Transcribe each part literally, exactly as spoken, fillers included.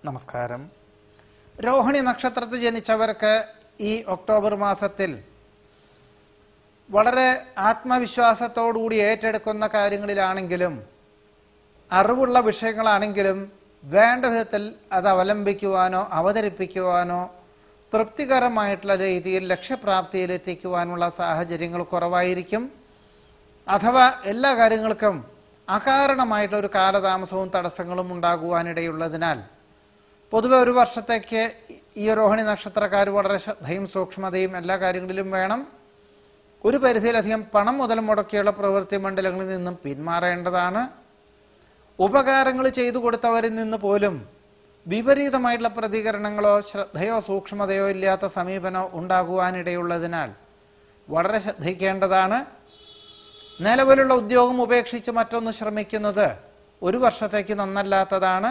നമസ്കാരം. രോഹിണി നക്ഷത്രത്തിൽ ജനിച്ചവർക്ക് ഈ ഒക്ടോബർ മാസത്തിൽ വളരെ ആത്മവിശ്വാസത്തോടുകൂടി ഏറ്റെടുക്കുന്ന കാര്യങ്ങളിലാണെങ്കിലും അറിവുള്ള വിഷയങ്ങളാണെങ്കിലും വേണ്ട വിധത്തിൽ അത് അവലംബിക്കുവാനോ അവതരിപ്പിക്കുവാനോ തൃപ്തികരമായിട്ടുള്ള രീതിയിൽ ലക്ഷ്യപ്രാപ്തിയിലെത്തിക്കുവാനുള്ള സാഹചര്യങ്ങൾ കുറവായിരിക്കും. അഥവാ എല്ലാ കാര്യങ്ങൾക്കും അകാരണമായിട്ടുള്ളൊരു കാലതാമസവും തടസ്സങ്ങളും ഉണ്ടാകുവാനിടയുള്ളതിനാൽ പൊതുവെ ഒരു വർഷത്തേക്ക് ഈ രോഹിണി നക്ഷത്രക്കാർ വളരെ ശ്രദ്ധയും സൂക്ഷ്മതയും എല്ലാ കാര്യങ്ങളിലും വേണം. ഒരു പരിധിയിലധികം പണം മുതൽ മുടക്കിയുള്ള പ്രവൃത്തി മണ്ഡലങ്ങളിൽ നിന്നും പിന്മാറേണ്ടതാണ്. ഉപകാരങ്ങൾ ചെയ്തു കൊടുത്തവരിൽ നിന്ന് പോലും വിപരീതമായിട്ടുള്ള പ്രതികരണങ്ങളോ ശ്രദ്ധയോ സൂക്ഷ്മതയോ ഇല്ലാത്ത സമീപനമോ ഉണ്ടാകുവാനിടയുള്ളതിനാൽ വളരെ ശ്രദ്ധിക്കേണ്ടതാണ്. നിലവിലുള്ള ഉദ്യോഗം ഉപേക്ഷിച്ച് മറ്റൊന്ന് ശ്രമിക്കുന്നത് ഒരു വർഷത്തേക്ക് നന്നല്ലാത്തതാണ്.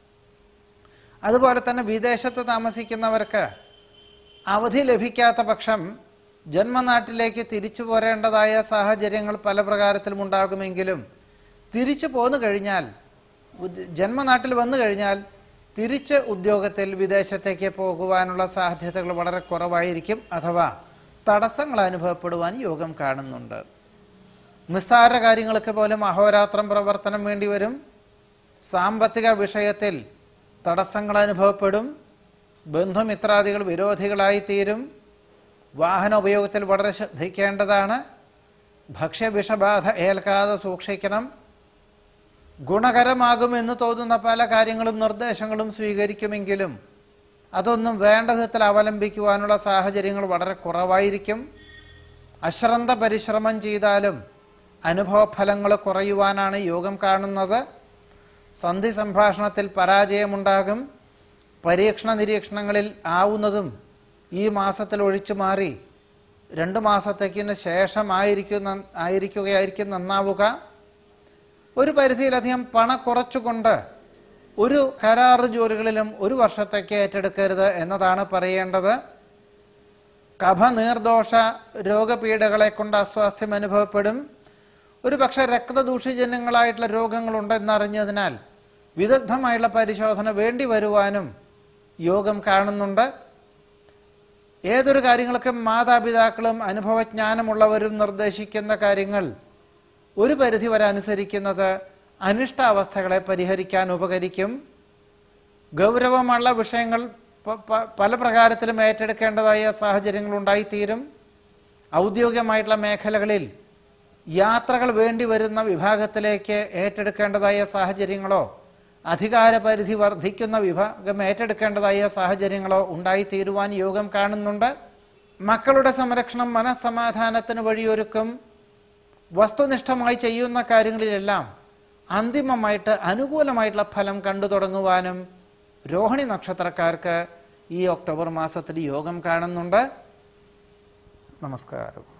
അതുപോലെ തന്നെ വിദേശത്ത് താമസിക്കുന്നവർക്ക് അവധി ലഭിക്കാത്ത പക്ഷം ജന്മനാട്ടിലേക്ക് തിരിച്ചു പോരേണ്ടതായ സാഹചര്യങ്ങൾ പല പ്രകാരത്തിലും ഉണ്ടാകുമെങ്കിലും തിരിച്ചു പോന്നു കഴിഞ്ഞാൽ ജന്മനാട്ടിൽ വന്നു കഴിഞ്ഞാൽ തിരിച്ച് ഉദ്യോഗത്തിൽ വിദേശത്തേക്ക് പോകുവാനുള്ള സാധ്യതകൾ വളരെ കുറവായിരിക്കും. അഥവാ തടസ്സങ്ങൾ അനുഭവപ്പെടുവാൻ യോഗം കാണുന്നുണ്ട്. നിസ്സാര കാര്യങ്ങൾക്ക് പോലും അഹോരാത്രം പ്രവർത്തനം വേണ്ടി വരും. സാമ്പത്തിക വിഷയത്തിൽ തടസ്സങ്ങൾ അനുഭവപ്പെടും. ബന്ധുമിത്രാദികൾ വിരോധികളായിത്തീരും. വാഹന ഉപയോഗത്തിൽ വളരെ ശ്രദ്ധിക്കേണ്ടതാണ്. ഭക്ഷ്യവിഷബാധ ഏൽക്കാതെ സൂക്ഷിക്കണം. ഗുണകരമാകുമെന്ന് തോന്നുന്ന പല കാര്യങ്ങളും നിർദ്ദേശങ്ങളും സ്വീകരിക്കുമെങ്കിലും അതൊന്നും വേണ്ട വിധത്തിൽ അവലംബിക്കുവാനുള്ള സാഹചര്യങ്ങൾ വളരെ കുറവായിരിക്കും. അശ്രദ്ധ പരിശ്രമം ചെയ്താലും അനുഭവഫലങ്ങൾ കുറയുവാനാണ് യോഗം കാണുന്നത്. സന്ധി സംഭാഷണത്തിൽ പരാജയമുണ്ടാകും. പരീക്ഷണ നിരീക്ഷണങ്ങളിൽ ആവുന്നതും ഈ മാസത്തിൽ ഒഴിച്ചു മാറി രണ്ട് മാസത്തേക്കിന് ശേഷം ആയിരിക്കുന്ന ആയിരിക്കുകയായിരിക്കും നന്നാവുക. ഒരു പരിധിയിലധികം പണം കുറച്ചുകൊണ്ട് ഒരു കരാറ് ജോലികളിലും ഒരു വർഷത്തേക്ക് ഏറ്റെടുക്കരുത് എന്നതാണ് പറയേണ്ടത്. കഫ നീർദോഷ രോഗപീഠകളെ കൊണ്ട് അസ്വാസ്ഥ്യം അനുഭവപ്പെടും. ഒരു പക്ഷേ രക്തദൂഷ്യജന്യങ്ങളായിട്ടുള്ള രോഗങ്ങളുണ്ടെന്നറിഞ്ഞതിനാൽ വിദഗ്ധമായുള്ള പരിശോധന വേണ്ടി വരുവാനും യോഗം കാണുന്നുണ്ട്. ഏതൊരു കാര്യങ്ങൾക്കും മാതാപിതാക്കളും അനുഭവജ്ഞാനമുള്ളവരും നിർദ്ദേശിക്കുന്ന കാര്യങ്ങൾ ഒരു പരിധി വരെ അനുസരിക്കുന്നത് അനിഷ്ടാവസ്ഥകളെ പരിഹരിക്കാൻ ഉപകരിക്കും. ഗൗരവമുള്ള വിഷയങ്ങൾ പല പ്രകാരത്തിലും ഏറ്റെടുക്കേണ്ടതായ സാഹചര്യങ്ങൾ ഉണ്ടായിത്തീരും. ഔദ്യോഗികമായിട്ടുള്ള മേഖലകളിൽ യാത്രകൾ വേണ്ടി വരുന്ന വിഭാഗത്തിലേക്ക് ഏറ്റെടുക്കേണ്ടതായ സാഹചര്യങ്ങളോ അധികാരപരിധി വർദ്ധിക്കുന്ന വിഭാഗം ഏറ്റെടുക്കേണ്ടതായ സാഹചര്യങ്ങളോ ഉണ്ടായിത്തീരുവാൻ യോഗം കാണുന്നുണ്ട്. മക്കളുടെ സംരക്ഷണം മനസ്സമാധാനത്തിന് വഴിയൊരുക്കും. വസ്തുനിഷ്ഠമായി ചെയ്യുന്ന കാര്യങ്ങളിലെല്ലാം അന്തിമമായിട്ട് അനുകൂലമായിട്ടുള്ള ഫലം കണ്ടു തുടങ്ങുവാനും രോഹിണി നക്ഷത്രക്കാർക്ക് ഈ ഒക്ടോബർ മാസത്തിൽ യോഗം കാണുന്നുണ്ട്. നമസ്കാരം.